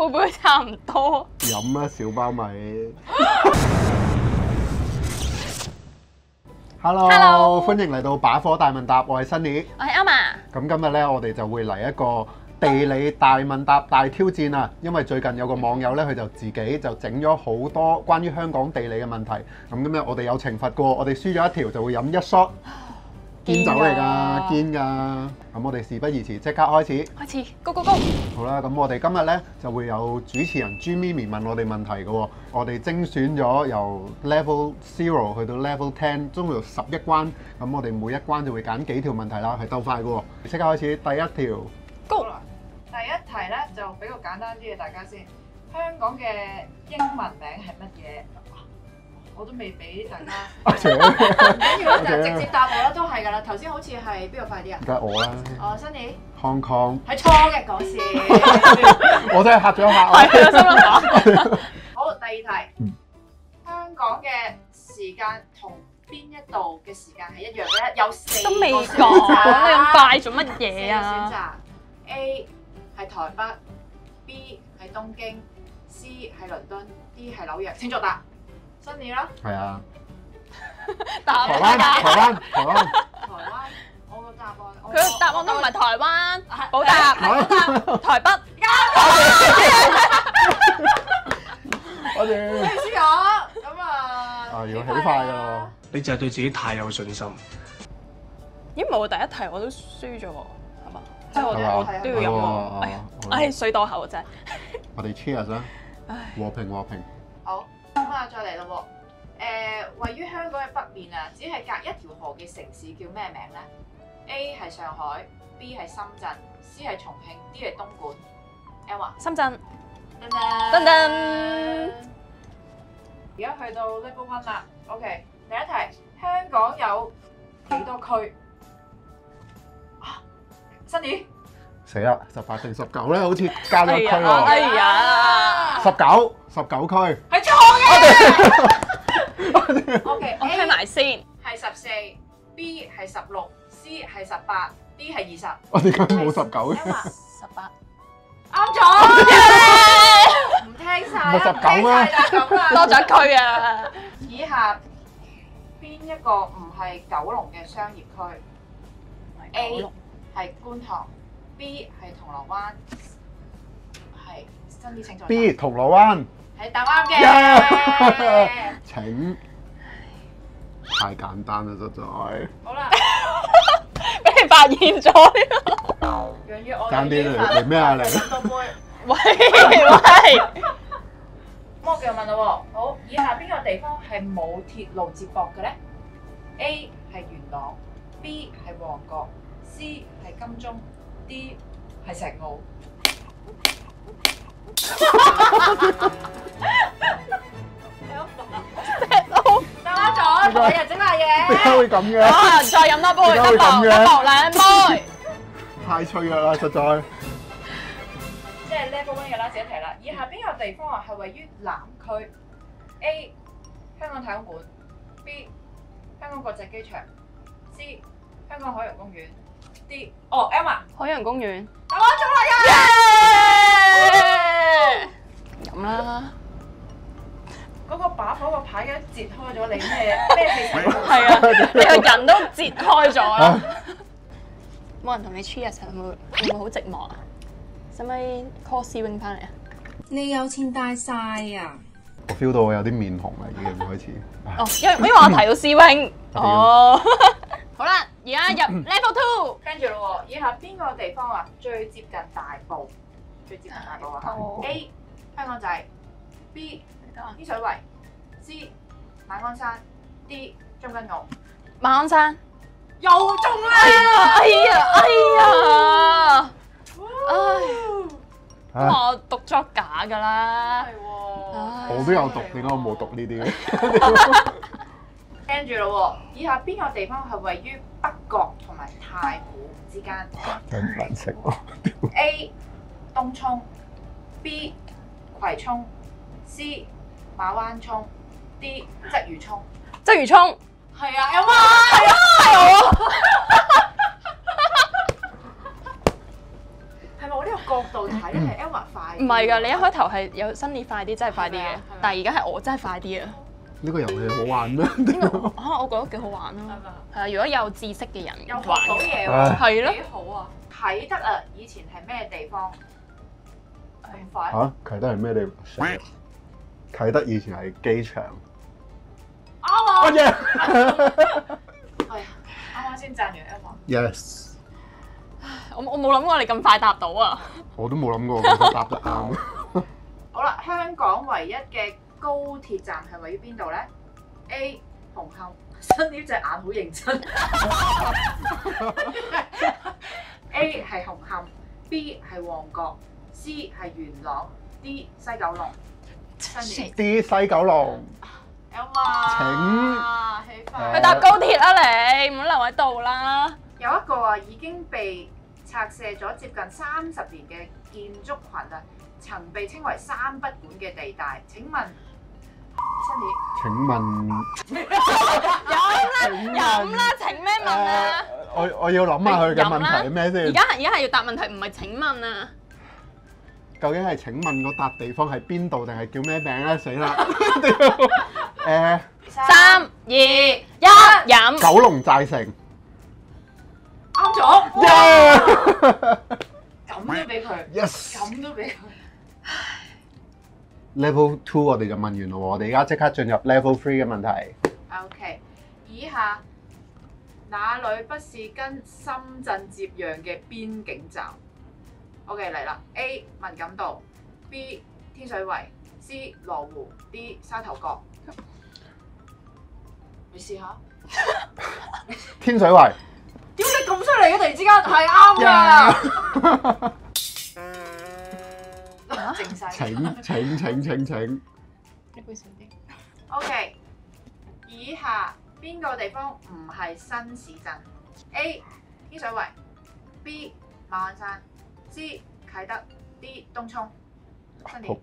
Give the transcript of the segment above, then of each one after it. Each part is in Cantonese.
會唔會差唔多？ 飲啦，小包米。Hello， 歡迎嚟到把火大問答，我係 Sunny， 我係 Emma。 咁今日咧，我哋就會嚟一個地理大問答大挑戰啊！因為最近有個網友咧，佢就自己就整咗好多關於香港地理嘅問題。咁今日我哋有懲罰過，我哋輸咗一條就會飲一 shot 堅酒嚟㗎，堅㗎。咁我哋事不宜遲，即刻開始。 開始 ，Go Go Go！ 好啦，咁我哋今日咧就會有主持人朱咪咪問我哋問題嘅喎。我哋精選咗由 Level 0去到 Level 10，總共有11關。咁我哋每一關就會揀幾條問題啦，係鬥快嘅喎。即刻開始第一條。 Go！ 第一題咧就比較簡單啲嘅，大家先。香港嘅英文名係乜嘢？我都未俾大家。唔緊要啦，就直接答我啦，都係㗎啦。頭先好似係邊個快啲啊？ 梗係我啦。 哦，Sunny。 Hong Kong。 係錯嘅，講笑。 我真係嚇咗一嚇。 係啊，心諗講。 好，第二題。香港嘅時間同邊一度嘅時間係一樣嘅咧？有4 都未個選講，你擇。 咁快做乜嘢 4個選啊？ 擇 A 係台北 ，B 係東京 ，C 係倫敦 ，D 係紐約。請作答。Sunny 啦。 係啊。 答台灣，台灣，台灣。 台灣，我個答案， 佢個答案都唔係台灣，補答台北。 我哋你輸咗，咁啊， 要起快㗎咯。 你就係對自己太有信心。 咦，唔係喎，第一題我都輸咗喎，係嘛？即係我係嘛都要飲喎。哎呀，唉，水多口真係。 我哋 cheers 啦， 唉， 和平和平。 好，咁啊，再嚟咯喎。位於香港嘅北面啊，只係隔一條河嘅城市叫咩名咧 ？A 係上海 ，B 係深圳 ，C 係重慶 ，D 係東莞。Emma， 深圳。 噔噔噔噔。 而家去到 Level 1啦。OK， 第一題，香港有幾多區？啊 ，Sunny。 死啦，18定19咧，好似加咗一區哎喎。 呀 19區。 係錯嘅。OK， 我聽埋先。 係14 ，B 係16，C 係18，D 係20。 我點解冇19嘅？ 18。 啱咗。唔聽晒。 唔係19咩？ 咁啊， 多咗一區啊！ 以下邊一個唔係九龍嘅商業區 ？A 係觀塘 ，B 係銅鑼灣，係新啲請再答。 B 銅鑼灣。 係答啱嘅。 請。太簡單啦，實在。 好啦， 俾你發現咗。 楊於我爭啲嚟咩啊你？ 倒杯。 喂喂。 咁我繼續問啦喎，好，以下邊個地方係冇鐵路接駁嘅咧 ？A 係元朗 ，B 係旺角 ，C 係金鐘 ，D 係石澳。打咗，每日整下嘢。 點解會咁嘅？ 啊！再飲多杯， 點解會咁嘅得兩杯。 太脆弱啦，實在。 即係 level 1嘅啦，自己提啦。以下邊個地方啊係位於南區 ？A 香港太空館 ，B 香港國際機場 ，C 香港海洋公園 ，D 哦 Emma 海洋公園。 答啱咗啦耶！ 飲啦。 嗰個把火個牌嘅截開咗你咩氣勢？ 係啊，你個人都折開咗啦。冇人同你 cheers 會唔會好寂寞啊？使唔使 call C wing 翻嚟啊？ 你有錢大晒啊！ 我 feel 到我有啲面紅啦，已經開始。 哦，因為我提到 C wing。哦。好啦，而家入 level 2。 跟住咯喎，以下邊個地方啊最接近大埔？最接近大埔啊！A 香港仔 ，B 天水圍 ，C 馬鞍山 ，D 將軍澳。 馬鞍山。 又中啦！ 哎呀！唉， 唉我讀咗假㗎啦。 係喎。 我都有讀，點解我冇讀呢啲嘅？ 跟住咯喎，以下邊個地方係位於北角同埋太古之間真難食喎 ？A 東涌 ，B 葵涌 ，C 馬灣涌 ，D 鰂魚涌。 鰂魚涌。 係啊，有啊，係啊，係我。係咪我呢個過角度睇係 Elma 快。 唔係㗎，你一開頭係有新年快啲，真係快啲嘅係咪啊。 但係而家係我真係快啲啊！ 呢個遊戲好玩咩？ 我覺得幾好玩咯。 係嘛？ 係啊，如果有知識嘅人又學玩到嘢唉喎， 係咯幾好啊！啟德啊，以前係咩地方？咁快？ 嚇，啟德係咩地方？啟德以前係機場。 啱啊！ 乜嘢係啊，啱啱先讚完 Elma。 ？Yes， 我冇諗過你咁快答到啊！ 我都冇諗過佢答得啱。 好啦，香港唯一嘅高鐵站係位於邊度咧 ？A. 紅磡，新呢隻眼好認真。A 係紅磡 ，B 係旺角 ，C 係元朗 ，D 西九龍。新年啲西九龍。 Elma，起快！ 去搭高鐵啦你，唔好留喺度啦。 有一個啊已經被拆卸咗接近30年嘅建築群啊，曾被稱為三不管嘅地帶。請問新請問， 飲啦，請咩問啊？ 我要諗下佢嘅問題係咩先？ 而家係要答問題，唔係請問啊！ 究竟係請問嗰笪地方係邊度定係叫咩名咧？死啦！誒， 年 3、2、1，飲。 九龍寨城。 啱咗， Yeah！ 咁都俾佢， Yes。 咁都俾佢。 Level 2我哋就問完咯喎，我哋而家即刻進入 Level 3嘅問題。 OK，以下哪裏不是跟深圳接壤嘅邊境站 ？OK 嚟啦 ，A 文錦渡 ，B 天水圍 ，C 羅湖 ，D 沙頭角。你試下。 天水圍。 點解咁犀利嘅？突然之間係啱㗎。靜晒。 請。 你杯少啲。 OK，以下邊個地方唔係新市鎮 ？A 天水圍 ，B 馬鞍山 ，C 啟德 ，D 東涌。新年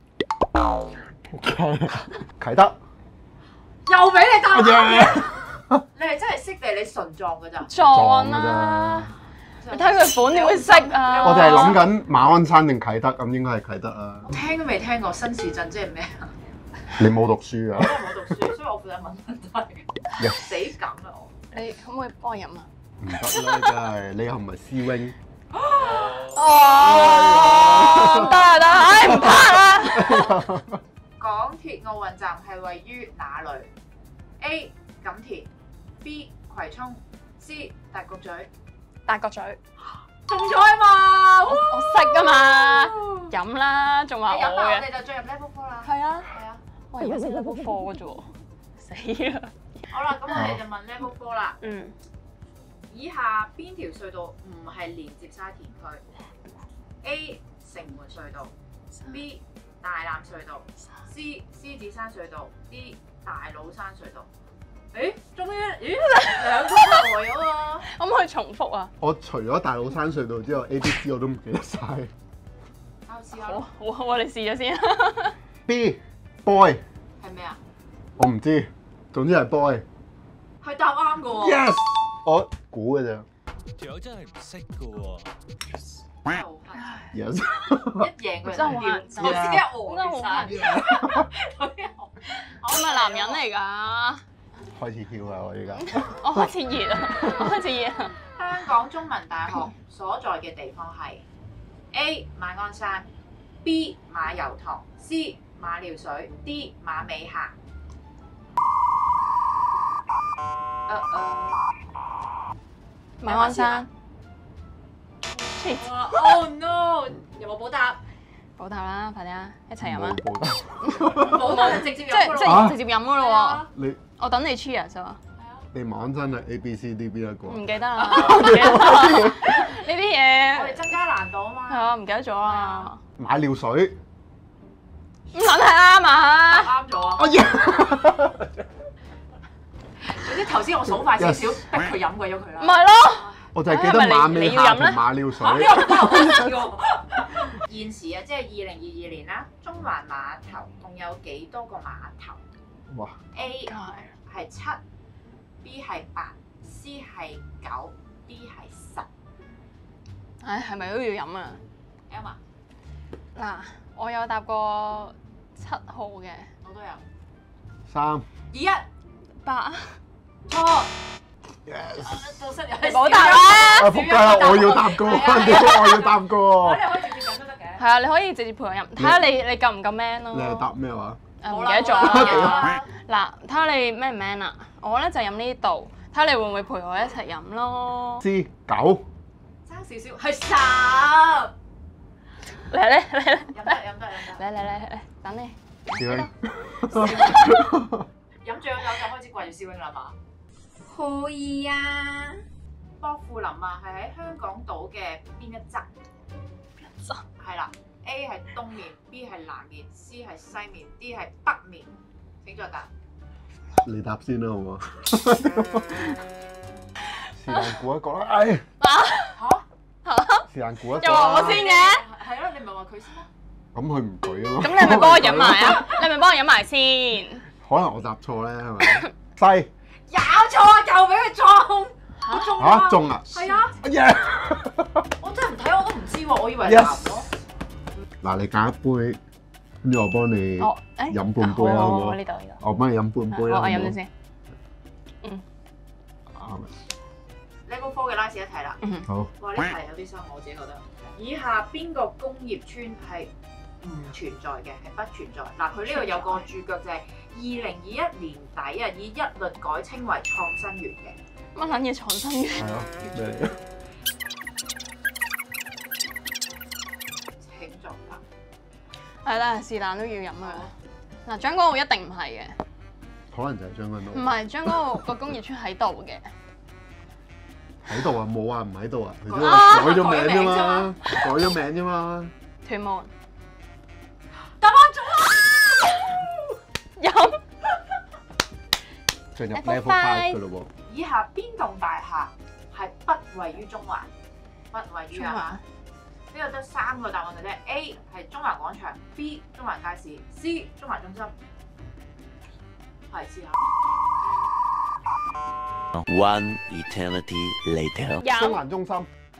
啟德。 又俾你答啱嘅， Yeah！ 你係真係識定你純撞㗎咋？ 撞啦！你睇佢款點會識啊？ 我哋係諗緊馬鞍山定啟德，咁應該係啟德啦。 聽都未聽過新市鎮即係咩啊？ 你冇讀書啊？ 因為冇讀書，所以我負責問問題。死梗啊我！ 你可唔可以幫我飲啊？ 唔得啦，真係你又唔係師兄。 哦，唔得啊得，唉唔拍啦！ 港鐵奧運站係位於哪裏 ？A 錦田 ，B 葵涌 ，C 大角咀。 大角咀， 中咗啊嘛！ 我識啊嘛，飲啦，仲話我你飲啦，我嘅。 哋就進入 level 4啦。 係啊， 係啊， 我而家先 level 4啫喎，死啦！ 好啦，咁我哋就問 level 4啦。 嗯， 以下邊條隧道唔係連接沙田區 ？A 城門隧道 ，B 大欖隧道 ，C 獅子山隧道 ，D 大老山隧道。誒，終於，兩個來咗喎！ 可唔可以重複啊？ 我除咗大老山隧道之後，A、B、C 我都唔記得晒。 我試下好咯， 好啊，你試咗先。 B boy 係咩啊？ 我唔知，總之係 boy。 係答啱嘅喎。 Yes，我估嘅咋。 條友真係唔識嘅喎。 真係好快， Yes。 一贏佢真係好人跳，我先一餓晒。 我係咪男人嚟㗎？ 開始跳啦！我而家。 我開始熱啊！我開始熱啊！ 香港中文大學所在嘅地方係 A 馬鞍山 ，B 馬油塘 ，C 馬料水 ，D 馬尾峽。 馬鞍山。 Oh no！有冇補答？ 補答啦，快啲啊！一齊飲啊！ 冇答，直接即飲㗎咯。 係直接飲㗎咯喎！ 你我等你 cheers 啫嘛。 你馬鞍山係 A、B、C、D 邊一個？ 唔記得啦，唔記得啦。呢啲我嘢哋增加難度啊嘛。 係啊，唔記得咗啦。 馬料水。 唔撚係啱啊！ 啱咗啊！ 哎呀！ 總之頭先我數快少少，逼佢飲過咗佢啦。 唔係咯， 我就係記得馬尾峽同馬料水。 呢個真係好似喎。現時啊，即係2022年啦，中環碼頭共有幾多個碼頭哇！ ？A 係7 B 係8 C 係9 D 係10。 唉，係咪都要飲啊？ Elma， 嗱，我有答過7號嘅， 我都有。 3、 2、1， 8。 錯。 Yes。 到室友你冇答啦。 啊仆街啦！我要答個，我要答個。 你可以直接飲都得嘅。 係啊，你可以直接陪我飲，睇下你夠唔夠 man 咯。 你係答咩話？ 唔記得咗啦。 咗。 嗱，睇下你 man 唔 man 啊？我咧就飲呢度，睇下你會唔會陪我一齊飲咯。 C 9。 爭少少，係10。 嚟嚟嚟飲得飲得飲得。 嚟，等你。 小英。 飲醉咗酒就開始掛住肖英啦嘛。 可以啊。 薄扶林啊，係喺香港島嘅邊一側？係啦 ，A 係東面，B 係南面，C 係西面，D 係北面。請作答。 你答先啦，好唔好？是但估一個啦，哎。 嚇？ 是但估一個。 又話我先嘅。 係咯，你唔係話佢先咩？ 咁佢唔舉啊嘛。 咁你係咪幫我飲埋啊？你係咪幫我飲埋先？ 可能我答錯咧，係咪？西。 有錯，又俾佢中。我中嚇中啊！ 係啊！ 耶！ 我真係唔睇，我都唔知喎，我以為男咯。 嗱，你揀一杯，跟住我幫你哦， 飲半杯啦，好唔好？ 呢度。 我幫你飲半杯啦。 我飲咗先。 Level 4嘅拉屎一題啦。 好。 哇！呢題有啲深，我自己覺得。以下邊個工業村係唔存在嘅？係不存在。嗱，佢呢度有個註腳就係2021年底啊，以一律改稱為創新園嘅。 乜撚嘢創新園？ 係咯，咩嚟嘅？ 請作答。 係啦，是但都要飲啊！嗱，將軍澳一定唔係嘅， 可能就係將軍澳。 唔係將軍澳個工業村喺度嘅。 喺度啊，冇話唔喺度啊，佢只係改咗名啫嘛，改咗名啫嘛。 屯門答啱咗啦！ 飲。 進入 level 5嘅咯喎。 以下邊棟大廈係不位於中環？不位於啊！呢個得3個答案嘅啫。A 係中環廣場，B 中環街市，C 中環中心。係試下。 One eternity later。 中環中心。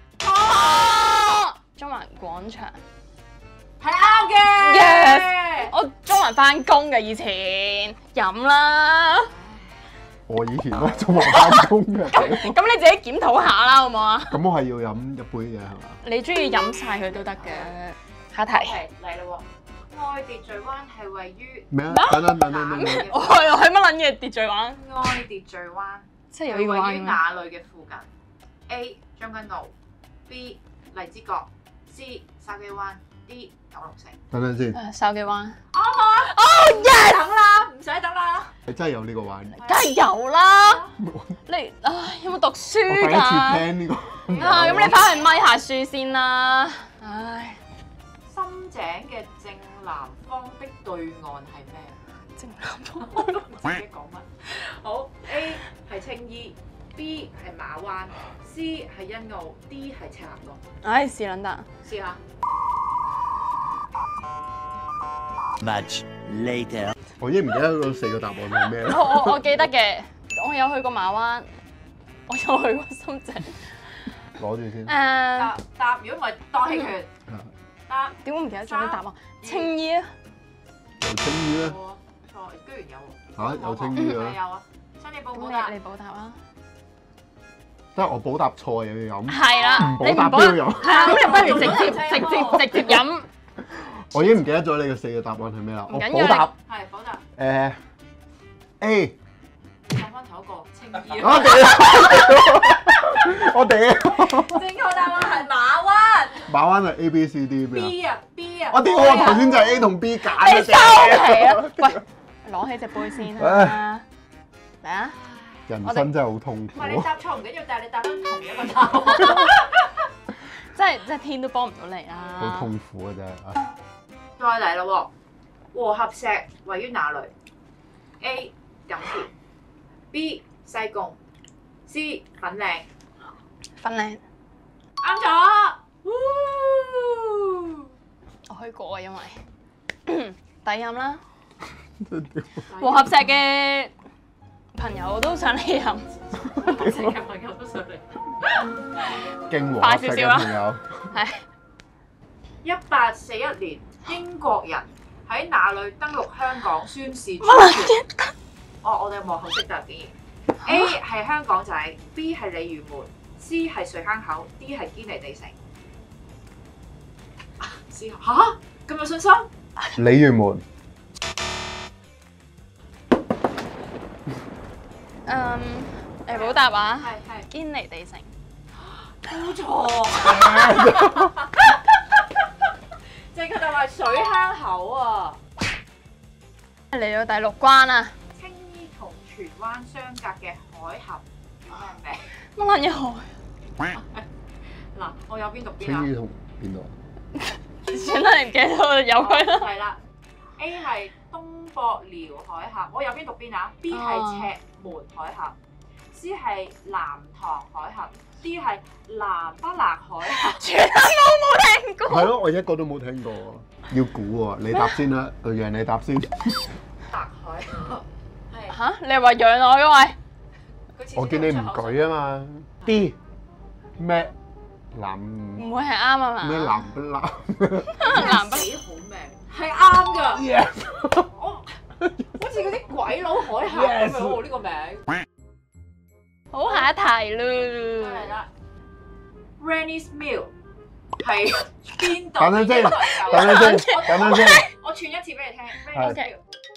中環廣場。 係啱嘅。 Yes！我中環翻工嘅以前，飲啦。 我以前都係中環翻工嘅。 咁你自己檢討下啦，好唔好啊？ 咁我係要飲一杯嘅係嘛？ 你中意飲晒佢都得嘅。下題。 嚟啦喎！愛秩序灣係位於咩啊？等。 我係乜撚嘢秩序灣？ 愛秩序灣即係有呢個係位於灣嘅咩？ 哪裏嘅附近 ？A 將軍澳，B 荔枝角，C 筲箕灣，D 九龍城。 等先， 筲箕灣。 啱啊！哦耶！等啦，唔使等啦。 你真係有呢個灣？ 梗係有啦。你有冇讀書我第一次㗎？ 聽呢個。 咁你翻去咪下書先啦。唉， 深井嘅正南方的對岸係咩？ 正南方。 我都唔知自己講乜。好 ，A 係青衣，B 係馬灣，C 係欣澳，D 係赤鱲角。 唉，試撚得。 試下。 Much later。 我已經唔記得嗰4個答案係咩啦。 我記得嘅，我有去過馬灣，我有去過深井。 攞住先。 答，如果唔係當棄權。答。 點解唔記得咗啲答案？青衣啊， 有青衣咧？ 錯，居然有喎。 嚇，有青衣嘅咩？ 係有啊。新你報咁報答。 你補答啊？ 即係我補答錯又要飲， 係啦， 唔補答都要飲。 係啊，咁你不如直接飲。 我已經唔記得咗你嘅4個答案係咩啦。我唔緊要補答係補答。 A。 講翻頭一個青衣。 我哋正確答案係馬灣。 馬灣係 A、B、C、D 咩啊 B 啊 B 啊。 我屌！我頭先就係 A 同 B 揀嘅你收皮啊！喂，攞起隻杯先啦。嚟啊！ 人生真係好痛苦。 唔係你答錯唔緊要，但係你答翻同一個答案。 真係天都幫唔到你啦。 好痛苦啊！真係。 再嚟咯喎，和合石位於哪裏 ？A 錦田，B 西貢，C 粉嶺。 粉嶺。 啱咗。 我去過啊，因為抵飲啦。和合石嘅朋友都想嚟飲。 和合石嘅朋友都想嚟。 勁和合石嘅朋友。 係。 1841年，英國人喺哪裏登陸香港宣示主權？我哋幕後識答竟然。A 係香港仔 ，B 係鯉魚門 ，C 係水坑口 ，D 係堅尼地城。C 嚇咁有信心？ 鯉魚門。 你補答啊？ 係堅尼地城。 冇錯。正確答案係水坑口啊！ 嚟到第6關啊！ 青衣同荃灣相隔嘅海峽叫咩名？ 乜撚嘢海？ 嗱，我有邊讀邊啊？ 青衣同邊度？ 算啦，你唔記得咗有佢啦。 係啦 ，A 係東博寮海峽，我有邊讀邊啊 ？B 係赤門海峽 ，C 係南塘海峽 ，D 係南北勒海峽。 全部冇聽過。 係咯，我一個都冇聽過。要估喎，你答先啦，讓你答先。 勒海峽係嚇！你係話養我嘅喂？ 我見你唔舉啊嘛。D 咩南唔會係啱啊嘛？ 咩南不南？ 南北幾好命，係啱㗎。 Yes 我好似嗰啲鬼佬海峽咁樣喎，呢個名。 好，下一題係咯。 啦 ，Rennie's Mill 係邊度？ 等陣先， 等等陣先，等陣先。 我串一次俾你聽 ，Rennie's Mill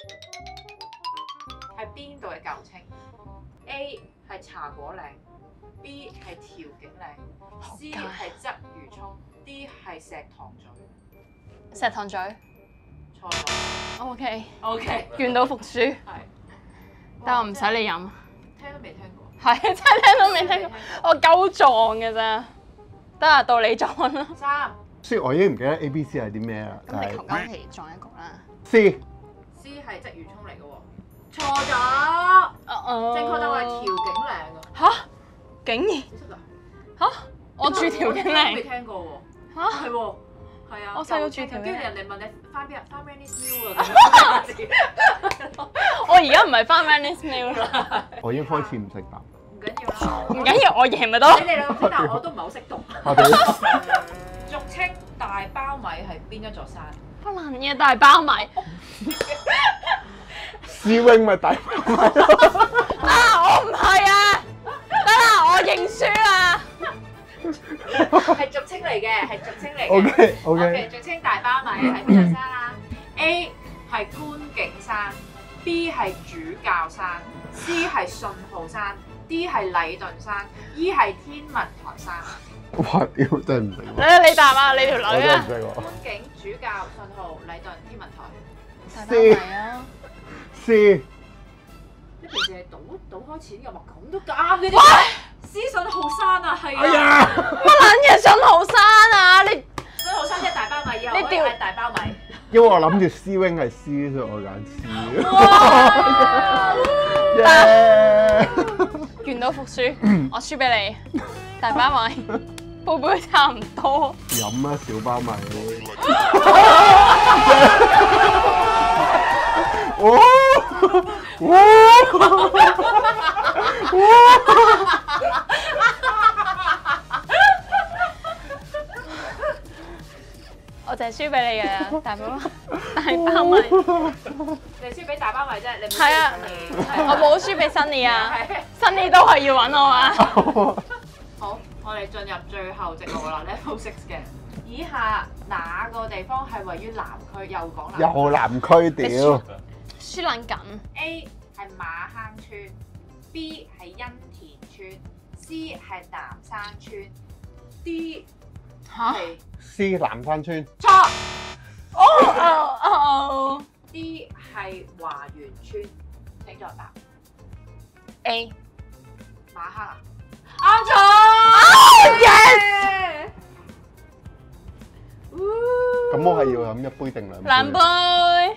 係邊度嘅舊稱 ？A 係茶果嶺 ，B 係調景嶺 ，C 係鰂魚涌 ，D 係石塘咀。 石塘咀。 錯咗。 OK。 OK。 願賭服輸。 係。 但我唔使你飲。 聽都未聽過。 係，真係聽都未聽過。我鳩撞嘅咋。得啊，到你撞啦。 3。 雖然我已經唔記得 A、B、C 係啲咩啦。 咁你求間期撞一局啦。 C。 C 係鰂魚涌嚟嘅喎。錯咗。正確答案係調景嶺啊。 嚇！竟然你識㗎？ 嚇！我住調景未嶺。 聽過喎。 嚇！ 係喎。係啊。 我細個住調景嶺跟住人哋問你翻邊啊？翻 Rennie's Mill 啊。 我而家唔係翻 Rennie's Mill 啦。 我已經開始唔識答。 唔緊要啦。 唔緊要，我贏咪得咯你。哋兩個但我都唔係好識讀。 我哋俗稱大包米係邊一座山？ 可能嘢大包米。 C wing 咪大包米咯。 啊！我唔係啊！得啦，我認輸啦。 係俗稱嚟嘅，係俗稱嚟嘅。 OK OK。 OK，俗稱大包米係邊座山啊？A 係觀景山 ，B 係主教山 ，C 係信號山 ，D 係禮頓山 ，E 係天文台山。 哇！屌真係唔識喎。 你答啊！你條我真係唔女啊！ 識喎。 觀景、主教、信號、禮頓、天文台。 大包米啊！ C。 你平時係賭開錢嘅嘛？咁都啱嘅啫。C 信號山啊，係啊。 哎呀！ 乜撚嘢信號山啊？你信號山即係大包米，以後你調可以嗌大包米。 因為我諗住 C wing 係 C，所以我揀 C。 哇！ 耶！ 願賭服輸，我輸俾你。大包米，杯杯差唔多。 飲啊，小包米。哦！ 我淨係輸俾你嘅大包米。 你輸俾大包米啫，你唔係啊，我冇輸俾 Sunny 啊，Sunny 都係要揾我啊。 好，我哋進入最後直路啦 ，Level 6嘅。以下哪個地方係位於南區？又講南區。 又南區屌。 輸撚緊。 A 係馬坑村 ，B 係欣田村 ，C 係南山村 ，D 嚇係 C 南山村。 錯哦 ，D 係華園村。請作答。 A。 馬坑啊？啱咗。Yes！ 咁我係要飲一杯定兩杯？ 兩杯。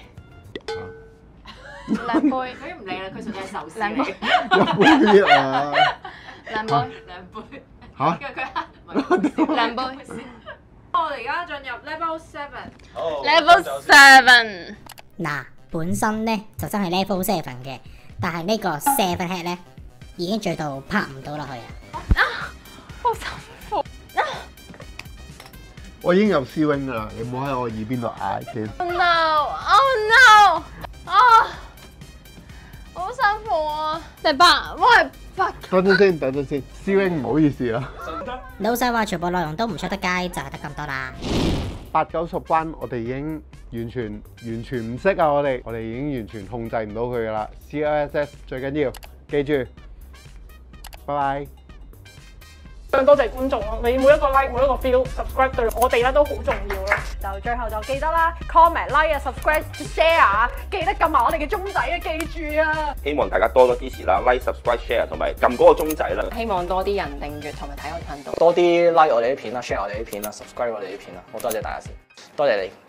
兩杯。 佢唔理啦，佢純粹係壽司兩杯嚟。 一杯啊！ 兩杯。 兩杯。 嚇？ 跟住佢兩杯。 我哋而家進入 Level 7。 Level 7。 嗱，本身咧就真係 level 7嘅，但係呢個 7 head 咧已經醉到拍唔到落去啊！ 好辛苦。 我已經有 C wing 噶啦，你唔好喺我耳邊度嗌先。 Oh no! Oh no! 啊，好辛苦啊！第8，喂，fuck！ 等陣先 ，C wing 唔好意思啊。 老細話全部內容都唔出得街，就係得咁多啦。 8、9、10關我哋已經完全唔識啊！我哋已經完全控制唔到佢噶啦。CLSS 最緊要記住，拜拜。 多謝觀眾咯，你每一個 like 每一個 feel，subscribe 對我哋咧都好重要咯。 就最後就記得啦 ，comment、like 啊、subscribe、share 啊，記得撳埋我哋嘅鐘仔啊，記住啊！ 希望大家多多支持啦 ，like、subscribe、share 同埋撳嗰個鐘仔啦。 希望多啲人訂閱同埋睇我哋頻道。 多啲 like 我哋啲片啦 ，share 我哋啲片啦，subscribe 我哋啲片啦，好多謝大家先，多謝你。